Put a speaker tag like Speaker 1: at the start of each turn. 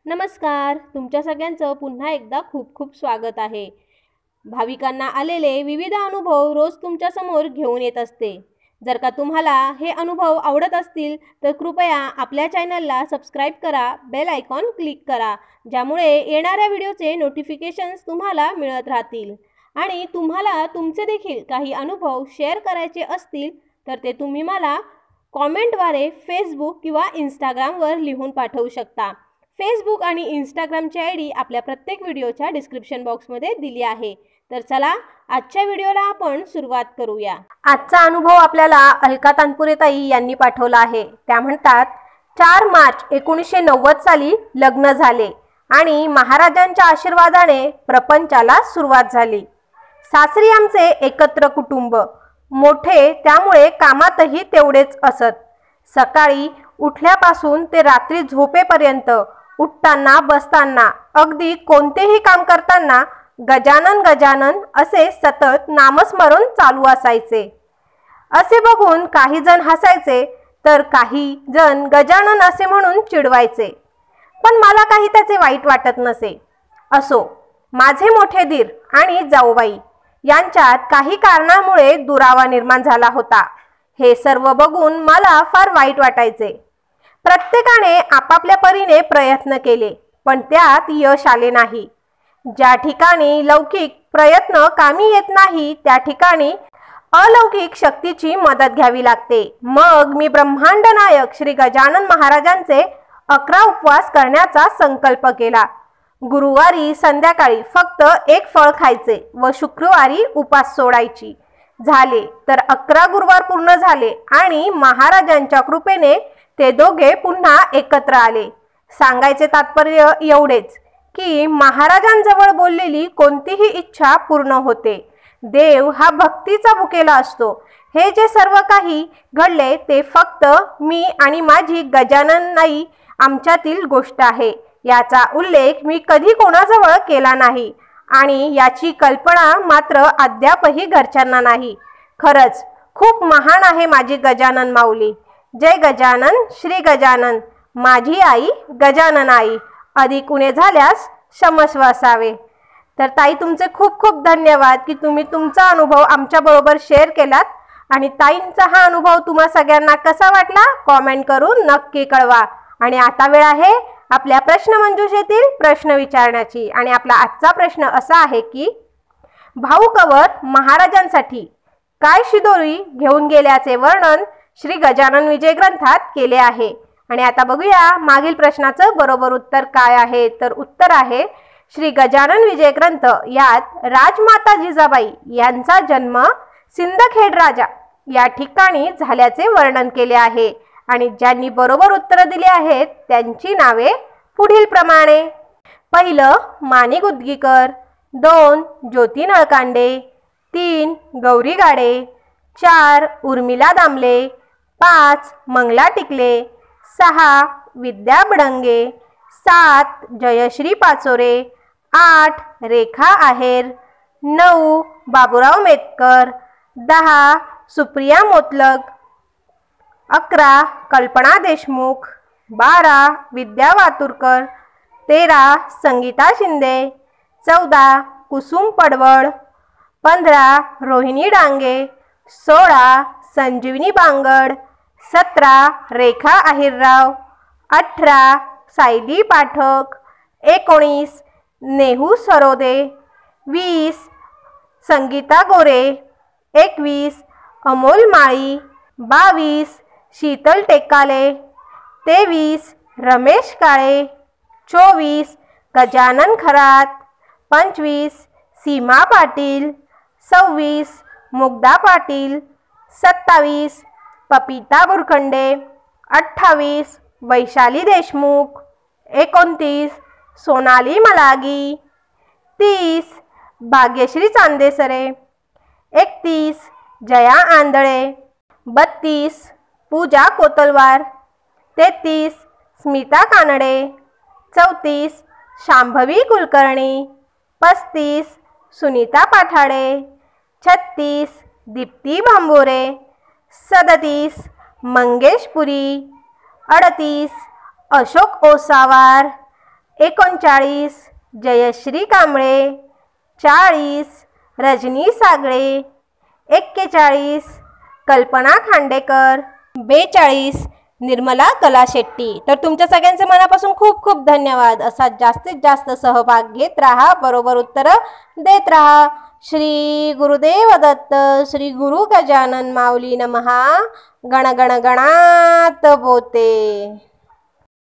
Speaker 1: नमस्कार, तुमच्या सगळ्यांचं पुन्हा एकदा खूप खूप स्वागत आहे. भाविकांना आलेले विविध अनुभव रोज तुमच्या समोर घेऊन येत असते. जर का तुम्हाला हे अनुभव आवडत असतील तर कृपया आपल्या चॅनलला सबस्क्राईब करा, बेल आयकॉन क्लिक करा, ज्यामुळे येणाऱ्या व्हिडिओचे नोटिफिकेशन्स तुम्हाला मिळत राहतील. आणि तुम्हाला तुमचे देखील काही अनुभव शेअर करायचे असतील तर ते तुम्ही मला कॉमेंटद्वारे फेसबुक किंवा इंस्टाग्रामवर लिहून पाठवू शकता. फेसबुक आणि इंस्टाग्रामची ID आपल्या प्रत्येक व्हिडिओच्या डिस्क्रिप्शन बॉक्समध्ये दिली आहे. तर चला आजच्या व्हिडिओला आपण सुरुवात करूया. आजचा अनुभव आपल्याला अलका तानपुरेताई यांनी पाठवला आहे. त्या म्हणतात, 4 मार्च 1990 साली लग्न झाले आणि महाराजांच्या आशीर्वादाने प्रपंचाला सुरुवात झाली. सासरी आमचे एकत्र कुटुंब, मोठे त्यामुळे कामातही तेवढेच असत. सकाळी उठल्यापासून ते रात्री झोपेपर्यंत, उठताना बसताना, अगदी कोणतेही काम करताना गजानन गजानन असे सतत नामस्मरण चालू असायचे. असे बघून काही जण हसायचे तर काही जण गजानन असे म्हणून चिडवायचे, पण मला काही त्याचे वाईट वाटत नसे. असो, माझे मोठे दीर आणि जाऊबाई यांच्यात काही कारणामुळे दुरावा निर्माण झाला होता. हे सर्व बघून मला फार वाईट वाटायचे. प्रत्येकाने आपापल्या परीने प्रयत्न केले, पण त्यात यश आले नाही. ज्या ठिकाणी लौकिक प्रयत्न कामी येत नाही त्या ठिकाणी अलौकिक शक्तीची मदत घ्यावी लागते. मग मी ब्रह्मांड नायक श्री गजानन महाराजांचे 11 उपवास करण्याचा संकल्प केला. गुरुवारी संध्याकाळी फक्त एक फळ खायचे व शुक्रवारी उपास सोडायची. झाले तर 11 गुरुवार पूर्ण झाले आणि महाराजांच्या कृपेने ते दोघे पुन्हा एकत्र आले. सांगायचे तात्पर्य एवढेच की महाराजांजवळ बोललेली कोणतीही इच्छा पूर्ण होते. देव हा भक्तीचा भुकेला असतो. हे जे सर्व काही घडले ते फक्त मी आणि माझी गजाननाई आमच्यातील गोष्ट आहे. याचा उल्लेख मी कधी कोणाजवळ केला नाही आणि याची कल्पना मात्र अद्यापही घरच्यांना नाही. खरंच खूप महान आहे माझी गजानन माऊली. जय गजानन, श्री गजानन, माझी आई गजाननाई. अधिक उणे झाल्यास क्षमस्व असावे. तर ताई, तुमचे खूप खूप धन्यवाद की तुम्ही तुमचा अनुभव आमच्याबरोबर शेअर केलात. आणि ताईंचा हा अनुभव तुम्हा सगळ्यांना कसा वाटला कॉमेंट करून नक्की कळवा. आणि आता वेळ आहे आपल्या प्रश्नमंजुषेतील प्रश्न विचारण्याची. आणि आपला आजचा प्रश्न असा आहे की भाऊकवर महाराजांसाठी काय शिदोरी घेऊन गेल्याचे वर्णन श्री गजानन विजय ग्रंथात केले आहे. आणि आता बघूया मागील प्रश्नाचं बरोबर उत्तर काय आहे. तर उत्तर आहे, श्री गजानन विजय ग्रंथ यात राजमाता जिजाबाई यांचा जन्म सिंदखेड राजा या ठिकाणी झाल्याचे वर्णन केले आहे. आणि ज्यांनी बरोबर उत्तर दिले आहेत त्यांची नावे पुढील प्रमाणे. पहिलं माणिक उदगीकर, 2 ज्योती नळकांडे, 3 गौरी गाडे, 4 उर्मिला दामले, 5 मंगला टिकले, 6 विद्या बडंगे, 7 जयश्री पाचोरे, 8 रेखा आहेर, 9 बाबूराव मेतकर, 10 सुप्रिया मोतलक, 11 कल्पना देशमुख, 12 विद्या वातुरकर, 13 संगीता शिंदे, 14 कुसुम पडवळ, 15 रोहिणी डांगे, 16 संजीवनी बांगड, 17 रेखा अहिरराव, 18 सायली पाठक, 19 नेहू सरोदे, 20 संगीता गोरे, 21 अमोल माळी, 22 शीतल टेकाले, 23 रमेश काळे, 24 गजानन खरात, 25 सीमा पाटील, 26 मुग्धा पाटील, 27 पपिता बुरखंडे, 28 वैशाली देशमुख, 29 सोनाली मलागी, 30 भाग्यश्री चांदेसरे, 31 जया आंधळे, 32 पूजा कोतलवार, 33 स्मिता कानडे, 34 शांभवी कुलकर्णी, 35 सुनीता पाठाडे, 36 दीप्ती भांबोरे, 37 मंगेश पुरी, 38 अशोक ओसावार, 39 जयश्री कांबळे, 40 रजनी सागळे, 41 कल्पना खांडेकर, 42 निर्मला कला शेट्टी. तर तुमच्या सगळ्यांचे मनापासून खूप खूप धन्यवाद. असा जास्तीत जास्त सहभाग घेत राहा, बरोबर उत्तर देत राहा. श्री गुरुदेव दत्त. श्री गुरु गजानन माऊली नमः. गण गण गणात बोते.